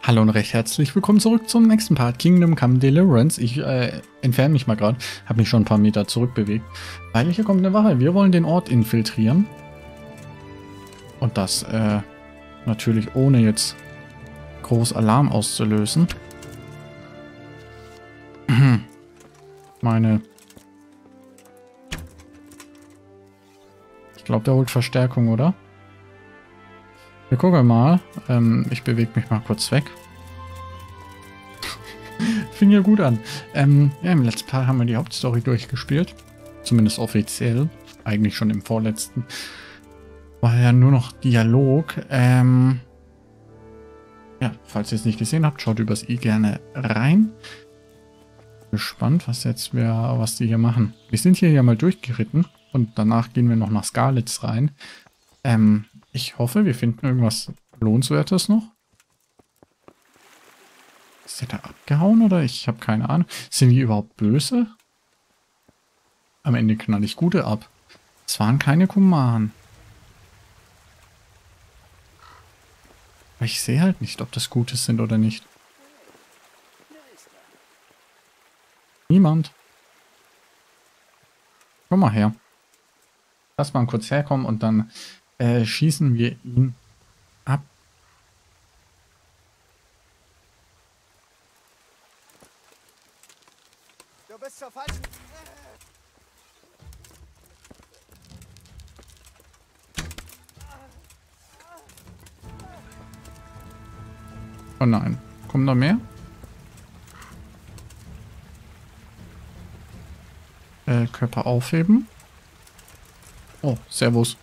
Hallo und recht herzlich willkommen zurück zum nächsten Part Kingdom Come Deliverance. Ich entferne mich mal gerade, habe mich schon ein paar Meter zurückbewegt, weil hier kommt eine Wache. Wir wollen den Ort infiltrieren. Und das natürlich ohne jetzt groß Alarm auszulösen. Ich glaube, der holt Verstärkung, oder? Wir gucken mal. Ich bewege mich mal kurz weg. Fing ja gut an. Ja, im letzten Teil haben wir die Hauptstory durchgespielt. Zumindest offiziell. Eigentlich schon im vorletzten. War ja nur noch Dialog. Ja, falls ihr es nicht gesehen habt, schaut übers i gerne rein. Gespannt, was die hier machen. Wir sind hier ja mal durchgeritten. Und danach gehen wir noch nach Skalitz rein. Ich hoffe, wir finden irgendwas Lohnenswertes noch. Ist der da abgehauen oder? Ich habe keine Ahnung. Sind die überhaupt böse? Am Ende knall ich Gute ab. Es waren keine Kumanen. Aber ich sehe halt nicht, ob das Gute sind oder nicht. Niemand. Komm mal her. Lass mal kurz herkommen und dann schießen wir ihn ab. Du bist zur falschen... Oh nein. Kommen da mehr? Körper aufheben. Oh, Servus.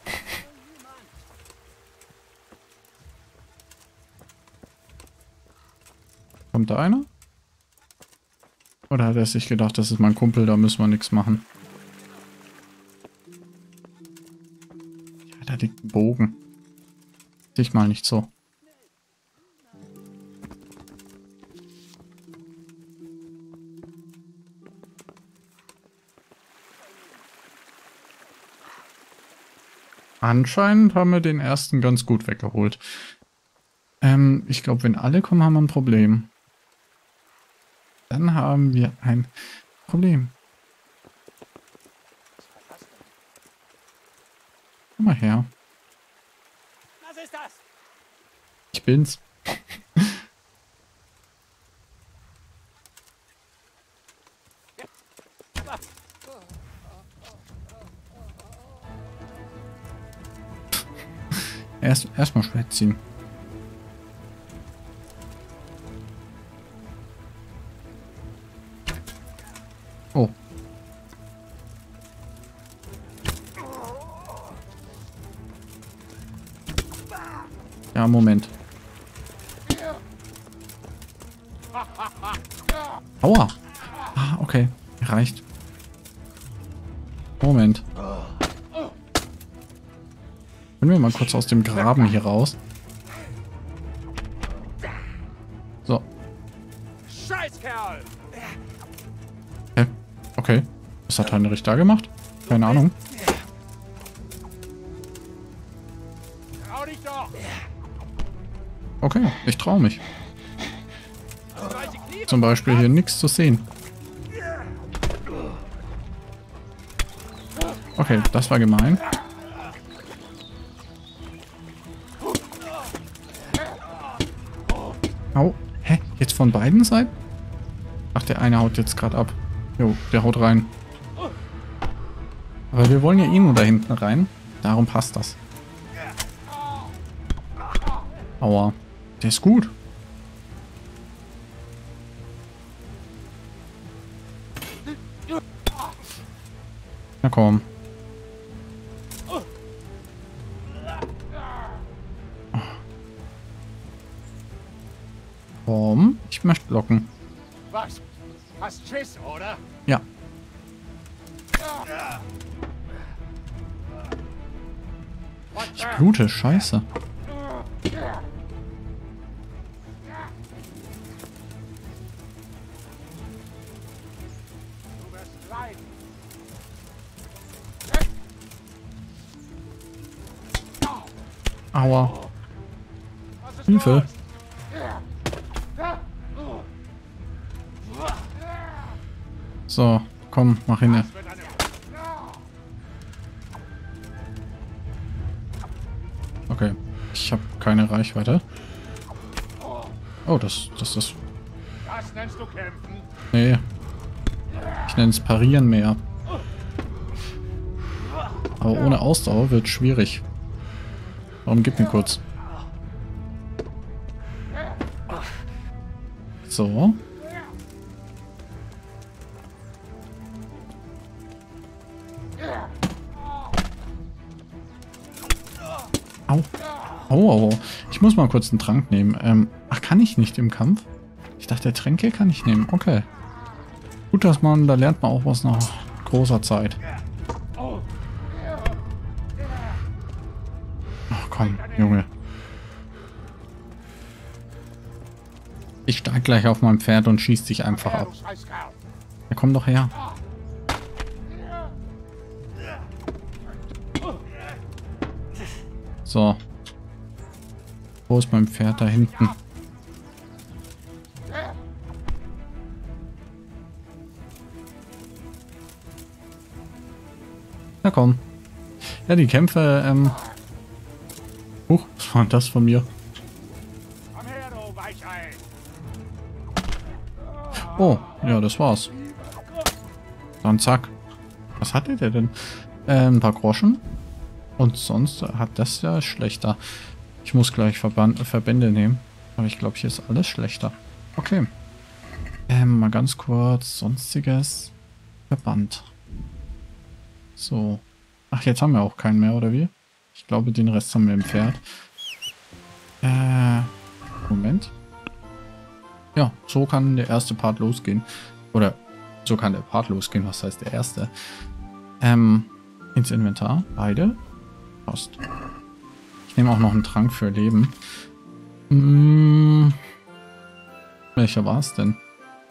Kommt da einer? Oder hat er sich gedacht, das ist mein Kumpel, da müssen wir nichts machen? Ja, da liegt ein Bogen. Sich mal nicht so. Anscheinend haben wir den ersten ganz gut weggeholt. Ich glaube, wenn alle kommen, haben wir ein Problem. Dann haben wir ein Problem. Komm mal her. Was ist das? Ich bin's. Erstmal Schwert ziehen. Oh. Ja, Moment. Aua. Ah, okay. Reicht. Moment. Können wir mal kurz aus dem Graben hier raus? So. Scheißkerl! Hä? Okay. Was hat Heinrich da gemacht? Keine Ahnung. Trau dich doch! Okay, ich traue mich. Zum Beispiel hier nichts zu sehen. Okay, das war gemein. Au. Hä? Jetzt von beiden Seiten? Ach, der eine haut jetzt gerade ab. Jo, der haut rein. Aber wir wollen ja eh nur da hinten rein. Darum passt das. Aua. Der ist gut. Na komm. Komm, ich möchte locken. Was? Hast Schiss, oder? Ja. Ich blute, scheiße. Du wirst leiden. Aua. Was ist Hilfe. los? So, komm, mach hin. Okay, ich habe keine Reichweite. Oh, das. Das nennst du kämpfen? Nee. Ich nenne es Parieren mehr. Aber ohne Ausdauer wird schwierig. Warum gib mir kurz. So. Au. Oh. Ich muss mal kurz einen Trank nehmen. Ach, kann ich nicht im Kampf? Ich dachte, Tränke kann ich nehmen. Okay. Gut, dass man, da lernt man auch was nach großer Zeit. Ach komm, Junge. Ich steig gleich auf mein Pferd und schieß dich einfach ab. Ja, komm doch her. So. Wo ist mein Pferd? Da hinten. Na komm. Ja, die Kämpfe, was war das von mir? Komm her, du Weichei! Oh, ja, das war's. Dann zack. Was hatte der denn? Ein paar Groschen. Und sonst hat das ja schlechter. Ich muss gleich Verbände nehmen. Aber ich glaube, hier ist alles schlechter. Okay. Mal ganz kurz. Sonstiges. Verband. So. Ach, jetzt haben wir auch keinen mehr, oder wie? Ich glaube, den Rest haben wir im Pferd. Moment. Ja, so kann der erste Part losgehen. Oder so kann der Part losgehen. Was heißt der erste? Ins Inventar. Beide. Post. Ich nehme auch noch einen Trank für Leben. Welcher war es denn?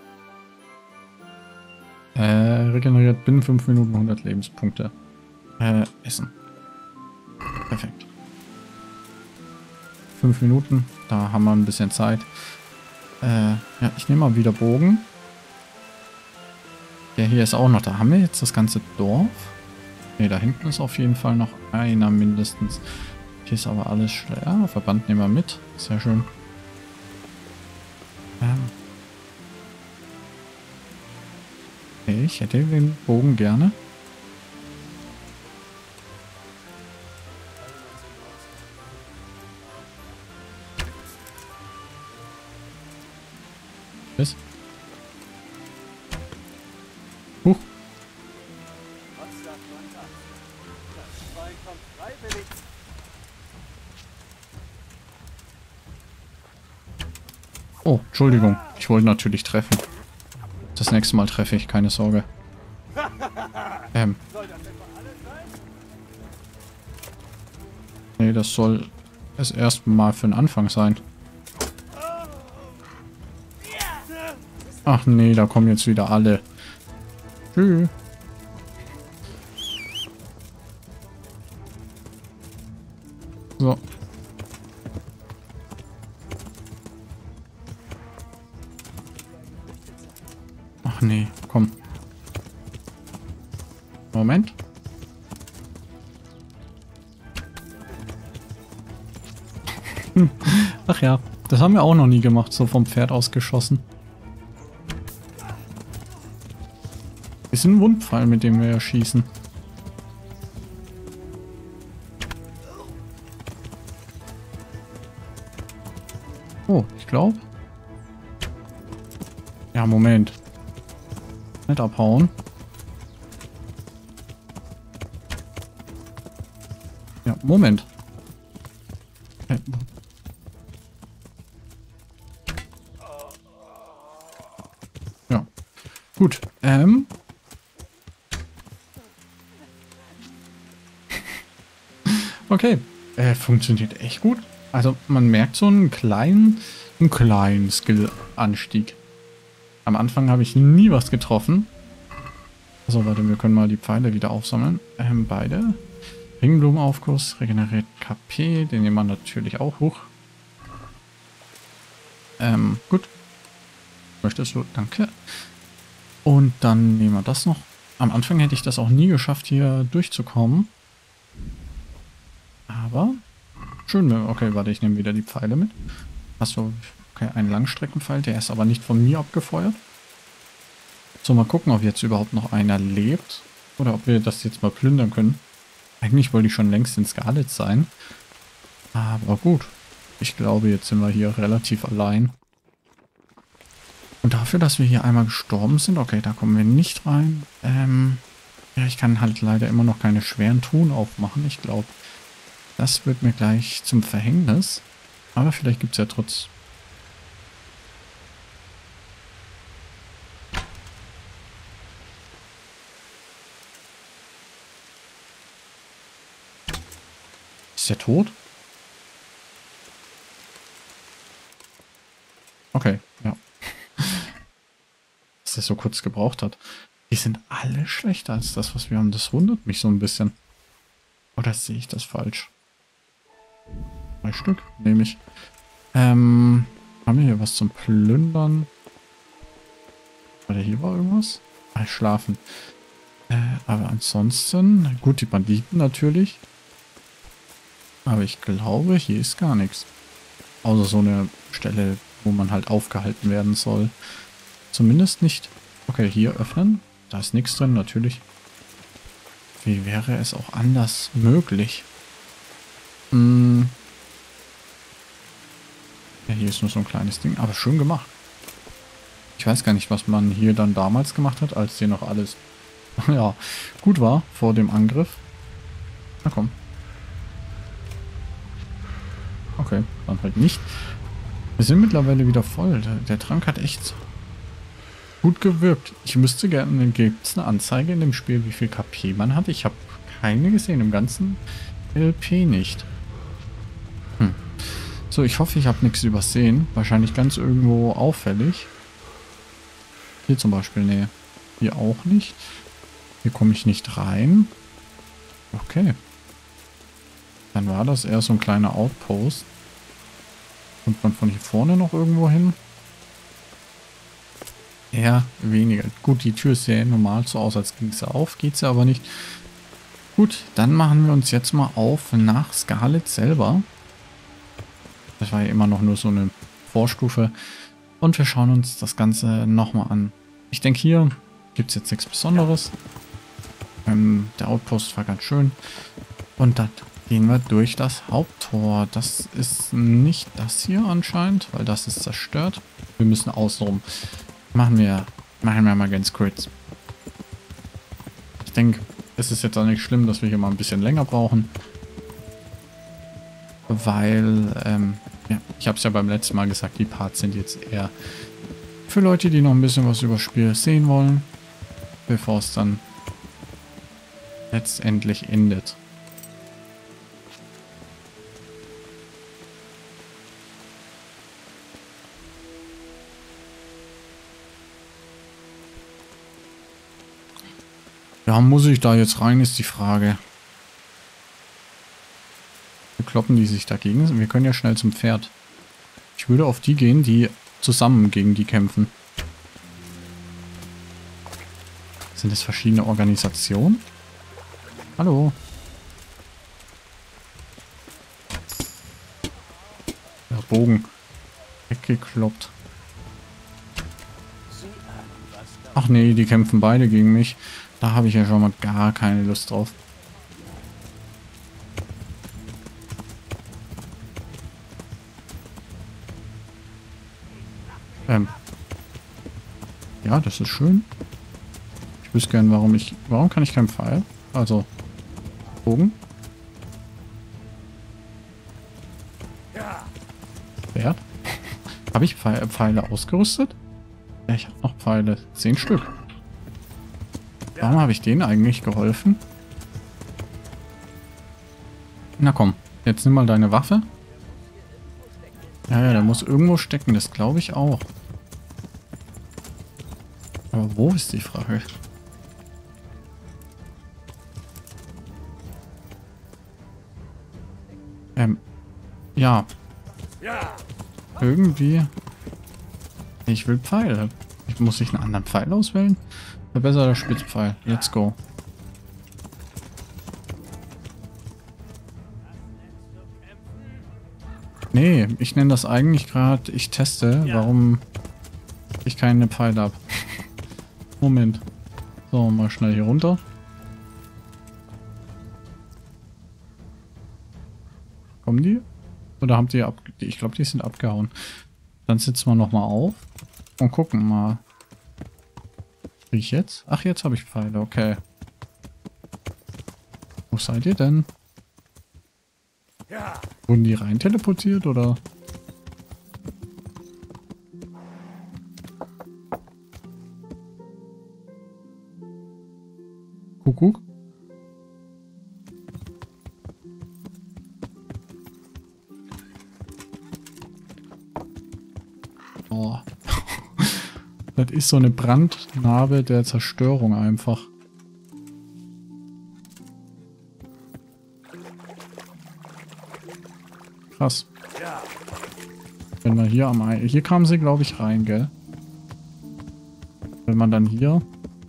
Regeneriert binnen 5 Minuten 100 Lebenspunkte. Essen. Perfekt. 5 Minuten. Da haben wir ein bisschen Zeit. Ja, ich nehme mal wieder Bogen. Der hier ist auch noch. Da haben wir jetzt das ganze Dorf. Ne, da hinten ist auf jeden Fall noch einer mindestens. Hier ist aber alles schlecht. Ja, Verband nehmen wir mit. Sehr schön. Okay, ich hätte den Bogen gerne. Was? Huch. Oh, Entschuldigung. Ich wollte natürlich treffen. Das nächste Mal treffe ich, keine Sorge. Nee, das soll das erste Mal für den Anfang sein. Ach nee, da kommen jetzt wieder alle. Tschüss. So. Ach nee, komm. Moment. Ach ja, das haben wir auch noch nie gemacht, so vom Pferd aus geschossen. Ist ein Wundpfeil, mit dem wir ja schießen. Oh, ich glaube. Ja, Moment. Nicht abhauen. Ja, Moment. Ja. Gut. Okay. Funktioniert echt gut. Also man merkt so einen kleinen Skill-Anstieg. Am Anfang habe ich nie was getroffen. Also warte, wir können mal die Pfeile wieder aufsammeln. Beide. Ringblumenaufguss regeneriert KP. Den nehmen wir natürlich auch hoch. Gut. Möchtest du? Danke. Und dann nehmen wir das noch. Am Anfang hätte ich das auch nie geschafft, hier durchzukommen. Aber schön. Okay, warte, ich nehme wieder die Pfeile mit. Achso, okay, ein Langstreckenpfeil. Der ist aber nicht von mir abgefeuert. So, mal gucken, ob jetzt überhaupt noch einer lebt. Oder ob wir das jetzt mal plündern können. Eigentlich wollte ich schon längst in Scarlet sein. Aber gut. Ich glaube, jetzt sind wir hier relativ allein. Und dafür, dass wir hier einmal gestorben sind, okay, da kommen wir nicht rein. Ja, ich kann halt leider immer noch keine schweren Truhen aufmachen. Ich glaube, das wird mir gleich zum Verhängnis. Aber vielleicht gibt es ja trotz... Ist der tot? Okay, ja. Dass der so kurz gebraucht hat. Die sind alle schlechter als das, was wir haben. Das wundert mich so ein bisschen. Oder sehe ich das falsch? 3 Stück, nehme ich. Haben wir hier was zum Plündern? Oder hier war irgendwas? Ah, schlafen. Aber ansonsten, gut, die Banditen natürlich. Aber ich glaube, hier ist gar nichts. Außer so eine Stelle, wo man halt aufgehalten werden soll. Zumindest nicht. Okay, hier öffnen. Da ist nichts drin, natürlich. Wie wäre es auch anders möglich? Ja, hier ist nur so ein kleines Ding, aber schön gemacht. Ich weiß gar nicht, was man hier dann damals gemacht hat, als hier noch alles ja, gut war vor dem Angriff. Na komm. Okay, dann halt nicht. Wir sind mittlerweile wieder voll. Der Trank hat echt gut gewirkt. Ich müsste gerne, gibt es eine Anzeige in dem Spiel, wie viel KP man hat? Ich habe keine gesehen, im ganzen LP nicht. So, ich hoffe, ich habe nichts übersehen. Wahrscheinlich ganz irgendwo auffällig. Hier zum Beispiel, nee. Hier auch nicht. Hier komme ich nicht rein. Okay. Dann war das eher so ein kleiner Outpost. Kommt man von hier vorne noch irgendwo hin? Eher weniger. Gut, die Tür sähe normal so aus, als ging sie auf. Geht sie aber nicht. Gut, dann machen wir uns jetzt mal auf nach Scarlet selber. Das war ja immer noch nur so eine Vorstufe. Und wir schauen uns das Ganze nochmal an. Ich denke, hier gibt es jetzt nichts Besonderes. Der Outpost war ganz schön. Und dann gehen wir durch das Haupttor. Das ist nicht das hier anscheinend, weil das ist zerstört. Wir müssen außenrum. Machen wir mal ganz kurz. Ich denke, es ist jetzt auch nicht schlimm, dass wir hier mal ein bisschen länger brauchen. Weil, ja, ich habe es ja beim letzten Mal gesagt, die Parts sind jetzt eher für Leute, die noch ein bisschen was über das Spiel sehen wollen, bevor es dann letztendlich endet. Ja, muss ich da jetzt rein, ist die Frage. Kloppen die sich dagegen? Wir können ja schnell zum Pferd. Ich würde auf die gehen, die zusammen gegen die kämpfen. Sind das verschiedene Organisationen? Hallo? Der Bogen. Weggekloppt. Ach nee, die kämpfen beide gegen mich. Da habe ich ja schon mal gar keine Lust drauf. Ja, das ist schön. Ich wüsste gern, warum kann ich keinen Pfeil? Also, Bogen. Schwert. Habe ich Pfeile ausgerüstet? Ja, ich habe noch Pfeile. 10 Stück. Warum habe ich denen eigentlich geholfen? Na komm, jetzt nimm mal deine Waffe. Ja, der muss irgendwo stecken, das glaube ich auch. Aber wo ist die Frage? Ja. Irgendwie Ich will Pfeile. Muss ich einen anderen Pfeil auswählen? Verbesserter Spitzpfeil. Let's go. Nee, ich nenne das eigentlich gerade, ich teste, warum ich keine Pfeile habe. Moment. So, mal schnell hier runter. Kommen die? Oder haben die ab? Ich glaube, die sind abgehauen. Dann sitzen wir nochmal auf und gucken mal. Wie ich jetzt? Ach, jetzt habe ich Pfeile, okay. Wo seid ihr denn? Ja. Wurden die rein teleportiert oder? Kuckuck. Oh. Das ist so eine Brandnarbe der Zerstörung einfach. Krass. Ja. Wenn man hier am Ei... Hier kamen sie, glaube ich, rein, gell? Wenn man dann hier...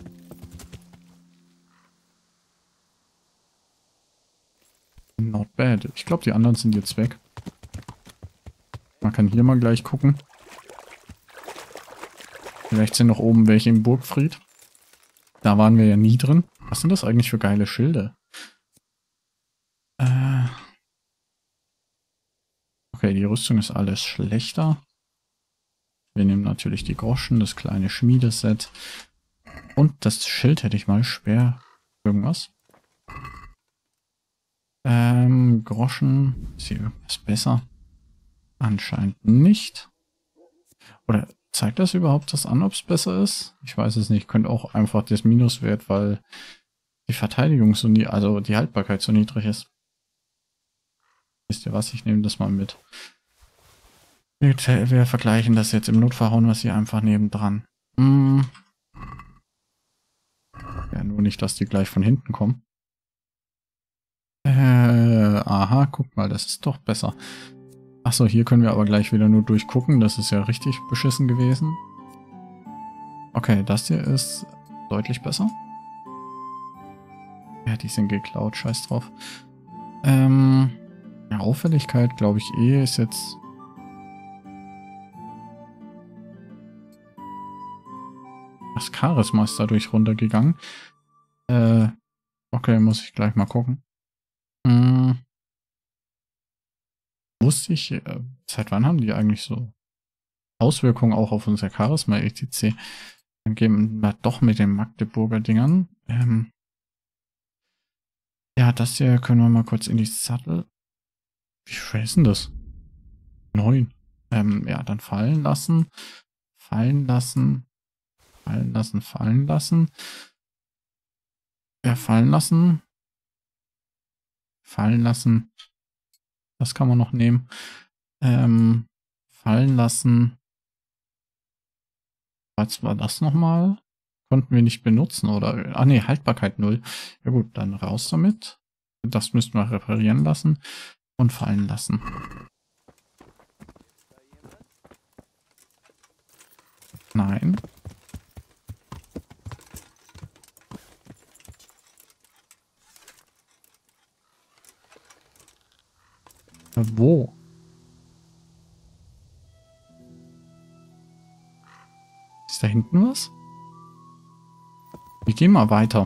Not bad. Ich glaube, die anderen sind jetzt weg. Man kann hier mal gleich gucken. Vielleicht sind noch oben welche im Burgfried. Da waren wir ja nie drin. Was sind das eigentlich für geile Schilde? Okay, die Rüstung ist alles schlechter. Wir nehmen natürlich die Groschen, das kleine Schmiedeset. Und das Schild hätte ich mal schwer. Irgendwas. Groschen. Ist hier irgendwas besser? Anscheinend nicht. Oder zeigt das überhaupt das an, ob es besser ist? Ich weiß es nicht. Könnte auch einfach das Minuswert, weil die Verteidigung so nie, also die Haltbarkeit so niedrig ist. Wisst ihr was? Ich nehme das mal mit. Wir vergleichen das jetzt im Notfall, hauen wir es hier einfach nebendran. Ja, nur nicht, dass die gleich von hinten kommen. Aha, guck mal, das ist doch besser. Achso, hier können wir aber gleich wieder nur durchgucken. Das ist ja richtig beschissen gewesen. Okay, das hier ist deutlich besser. Ja, die sind geklaut, scheiß drauf. Ja, Auffälligkeit, glaube ich, ist jetzt... Das Charisma ist dadurch runtergegangen. Okay, muss ich gleich mal gucken. Wusste ich, seit wann haben die eigentlich so Auswirkungen auch auf unser Charisma etc. Dann gehen wir doch mit den Magdeburger Dingern. Ja, das hier können wir mal kurz in die Sattel. Wie schwer ist denn das? 9. Ja, dann fallen lassen. Fallen lassen. Fallen lassen, fallen lassen. Ja, fallen lassen. Fallen lassen. Das kann man noch nehmen. Fallen lassen. Was war das nochmal? Konnten wir nicht benutzen, oder? Ah ne, Haltbarkeit 0. Ja gut, dann raus damit. Das müssten wir reparieren lassen. Und fallen lassen. Nein. Wo? Ist da hinten was? Wir gehen mal weiter.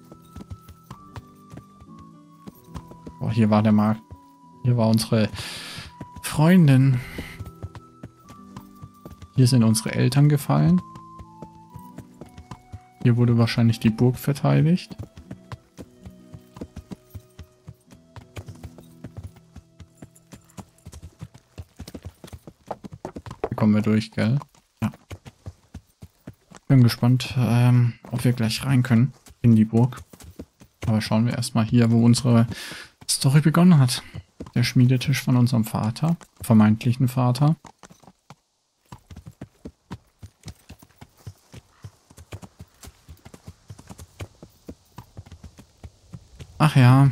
Oh, hier war der Markt. Hier war unsere Freundin. Hier sind unsere Eltern gefallen. Hier wurde wahrscheinlich die Burg verteidigt. Hier kommen wir durch, gell? Ja. Bin gespannt, ob wir gleich rein können in die Burg. Aber schauen wir erstmal hier, wo unsere Story begonnen hat. Der Schmiedetisch von unserem Vater, vermeintlichen Vater. Ach ja.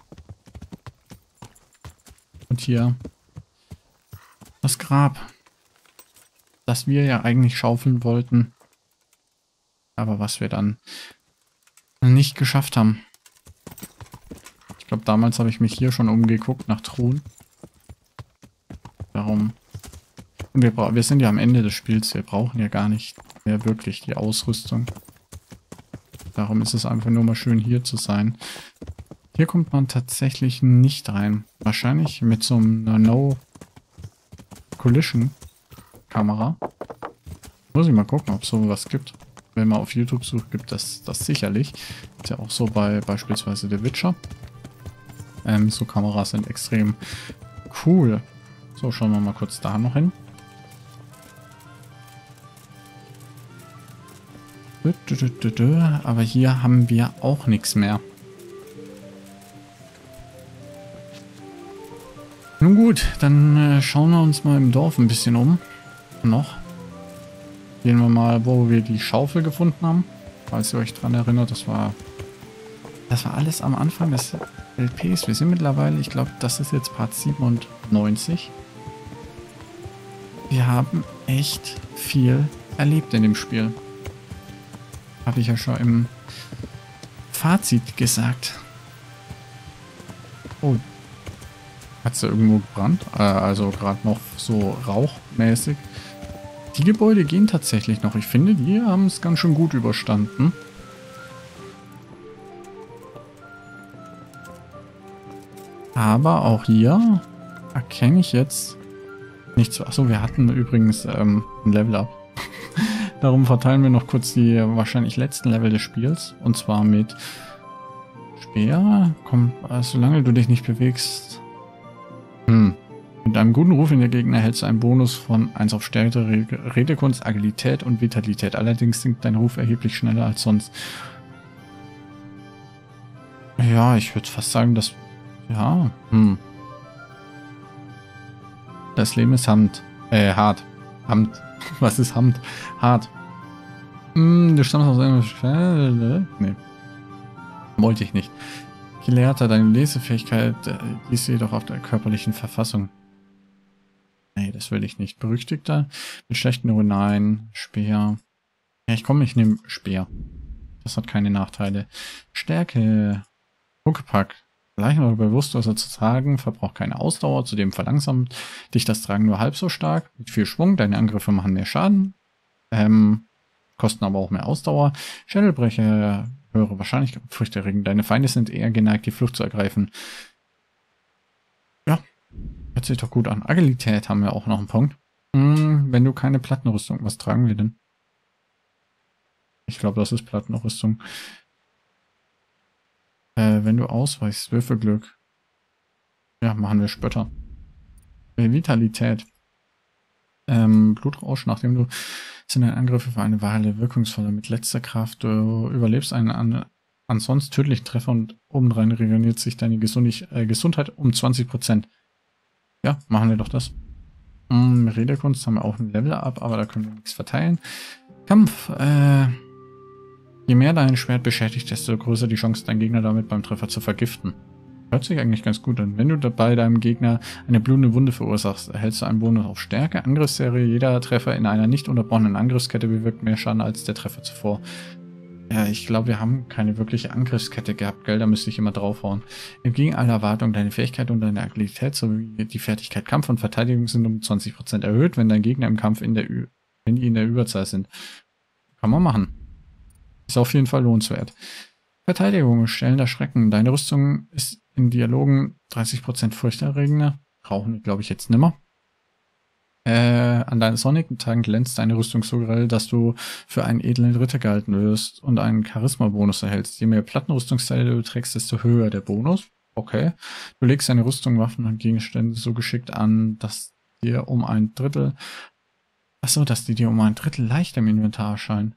Und hier das Grab das wir ja eigentlich schaufeln wollten. Aber was wir dann nicht geschafft haben. Ich glaube, damals habe ich mich hier schon umgeguckt nach Truhen. Darum. Und wir sind ja am Ende des Spiels. Wir brauchen ja gar nicht mehr wirklich die Ausrüstung. Darum ist es einfach nur mal schön hier zu sein. Hier kommt man tatsächlich nicht rein. Wahrscheinlich mit so einer No-Collision-Kamera. Muss ich mal gucken, ob es sowas gibt. Wenn man auf YouTube sucht, gibt es das sicherlich. Ist ja auch so bei beispielsweise The Witcher. So Kameras sind extrem cool. So, schauen wir mal kurz da noch hin. Aber hier haben wir auch nichts mehr. Nun gut, dann schauen wir uns mal im Dorf ein bisschen um. Noch. Gehen wir mal, wo wir die Schaufel gefunden haben. Falls ihr euch dran erinnert, das war alles am Anfang des LPs. Wir sind mittlerweile, ich glaube, das ist jetzt Part 97. Wir haben echt viel erlebt in dem Spiel. Habe ich ja schon im Fazit gesagt. Oh. Hat es da irgendwo gebrannt? Also gerade noch so rauchmäßig. Die Gebäude gehen tatsächlich noch. Ich finde, die haben es ganz schön gut überstanden. Aber auch hier erkenne ich jetzt nichts. Achso, wir hatten übrigens ein Level-Up. Darum verteilen wir noch kurz die wahrscheinlich letzten Level des Spiels. Und zwar mit Speer. Komm, solange du dich nicht bewegst. Mit einem guten Ruf in der Gegner erhältst du einen Bonus von 1 auf Stärke, Redekunst, Agilität und Vitalität. Allerdings sinkt dein Ruf erheblich schneller als sonst. Ja, ich würde fast sagen, dass... Ja, Das Leben ist hart. Hamt. Was ist Hamt? Hart. Du stammst aus einer... Nee. Wollte ich nicht. Gelehrter, deine Lesefähigkeit ist jedoch auf der körperlichen Verfassung. Nee, das will ich nicht. Berüchtigter mit schlechten Neuronalen. Speer. Ja, ich nehme Speer. Das hat keine Nachteile. Stärke. Huckepack. Leicht oder bewusstloser zu tragen, verbraucht keine Ausdauer, zudem verlangsamt dich das Tragen nur halb so stark. Mit viel Schwung, deine Angriffe machen mehr Schaden. Kosten aber auch mehr Ausdauer. Schädelbrecher, höhere Wahrscheinlichkeit, furchterregend. Deine Feinde sind eher geneigt, die Flucht zu ergreifen. Ja, hört sich doch gut an. Agilität haben wir auch noch einen Punkt. Wenn du keine Plattenrüstung, was tragen wir denn? Ich glaube, das ist Plattenrüstung. Wenn du ausweichst, Würfelglück. Ja, machen wir Spötter. Vitalität. Blutrausch, nachdem du sind deine Angriffe für eine Weile wirkungsvoller mit letzter Kraft. Du überlebst einen ansonsten tödlichen Treffer und obendrein regeneriert sich deine Gesundheit um 20%. Ja, machen wir doch das. Redekunst haben wir auch ein Level-Up, aber da können wir nichts verteilen. Kampf. Je mehr dein Schwert beschädigt, desto größer die Chance, deinen Gegner damit beim Treffer zu vergiften. Hört sich eigentlich ganz gut an. Wenn du dabei deinem Gegner eine blutende Wunde verursachst, erhältst du einen Bonus auf Stärke. Angriffsserie. Jeder Treffer in einer nicht unterbrochenen Angriffskette bewirkt mehr Schaden als der Treffer zuvor. Ja, ich glaube, wir haben keine wirkliche Angriffskette gehabt, gell? Da müsste ich immer draufhauen. Entgegen aller Erwartungen, deine Fähigkeit und deine Agilität sowie die Fertigkeit Kampf und Verteidigung sind um 20% erhöht, wenn dein Gegner im Kampf wenn die in der Überzahl sind. Kann man machen. Ist auf jeden Fall lohnenswert. Verteidigung, stellender Schrecken. Deine Rüstung ist in Dialogen 30% furchterregender. Brauchen wir, glaube ich, jetzt nimmer. An deinen sonnigen Tagen glänzt deine Rüstung so grell, dass du für einen edlen Ritter gehalten wirst und einen Charisma-Bonus erhältst. Je mehr Plattenrüstungsteile du trägst, desto höher der Bonus. Okay. Du legst deine Rüstung, Waffen und Gegenstände so geschickt an, dass dir um ein Drittel... Achso, dass die dir um ein Drittel leichter im Inventar erscheinen.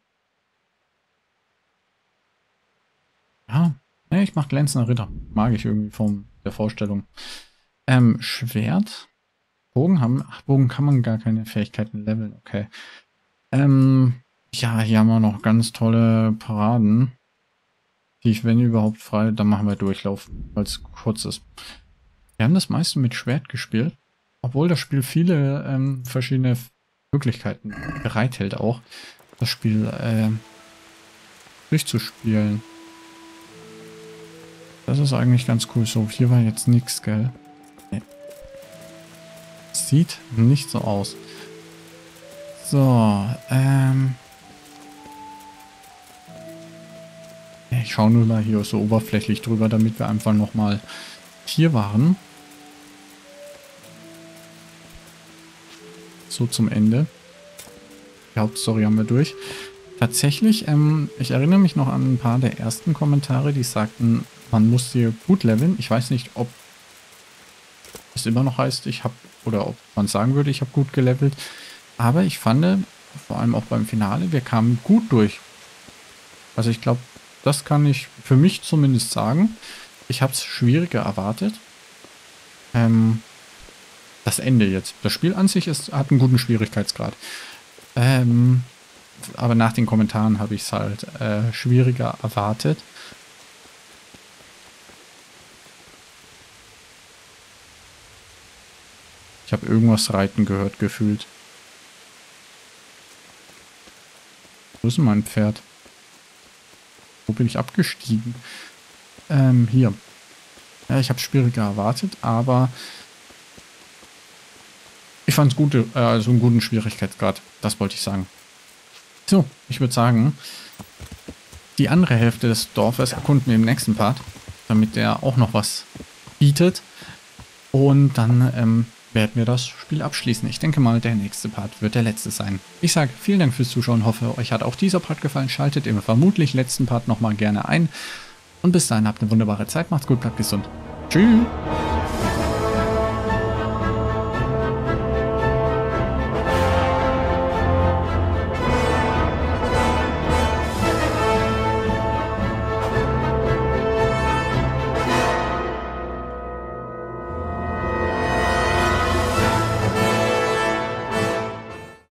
Ja, ne, ich mach glänzender Ritter. Mag ich irgendwie von der Vorstellung. Schwert. Bogen haben. Ach, Bogen kann man gar keine Fähigkeiten leveln. Okay. Ja, hier haben wir noch ganz tolle Paraden. Die ich, wenn überhaupt frei, dann machen wir Durchlauf, weil es kurz ist. Wir haben das meiste mit Schwert gespielt. Obwohl das Spiel viele verschiedene Möglichkeiten bereithält auch, das Spiel durchzuspielen. Das ist eigentlich ganz cool. So, hier war jetzt nichts, gell? Nee. Sieht nicht so aus. So, ich schaue nur mal hier so oberflächlich drüber, damit wir einfach nochmal hier waren. So zum Ende. Die Hauptstory haben wir durch. Tatsächlich, ich erinnere mich noch an ein paar der ersten Kommentare, die sagten, man muss hier gut leveln. Ich weiß nicht, ob es immer noch heißt, ich habe, oder ob man sagen würde, ich habe gut gelevelt. Aber ich fand, vor allem auch beim Finale, wir kamen gut durch. Also ich glaube, das kann ich für mich zumindest sagen. Ich habe es schwieriger erwartet. Das Ende jetzt. Das Spiel an sich hat einen guten Schwierigkeitsgrad. Aber nach den Kommentaren habe ich es halt schwieriger erwartet. Ich habe irgendwas reiten gehört, gefühlt. Wo ist denn mein Pferd? Wo bin ich abgestiegen? Hier. Ja, ich habe es schwieriger erwartet, aber ich fand es gut, also einen guten Schwierigkeitsgrad. Das wollte ich sagen. So, ich würde sagen, die andere Hälfte des Dorfes erkunden wir im nächsten Part, damit der auch noch was bietet. Und dann werden wir das Spiel abschließen. Ich denke mal, der nächste Part wird der letzte sein. Ich sage vielen Dank fürs Zuschauen, hoffe, euch hat auch dieser Part gefallen. Schaltet im vermutlich letzten Part nochmal gerne ein. Und bis dahin habt eine wunderbare Zeit, macht's gut, bleibt gesund. Tschüss!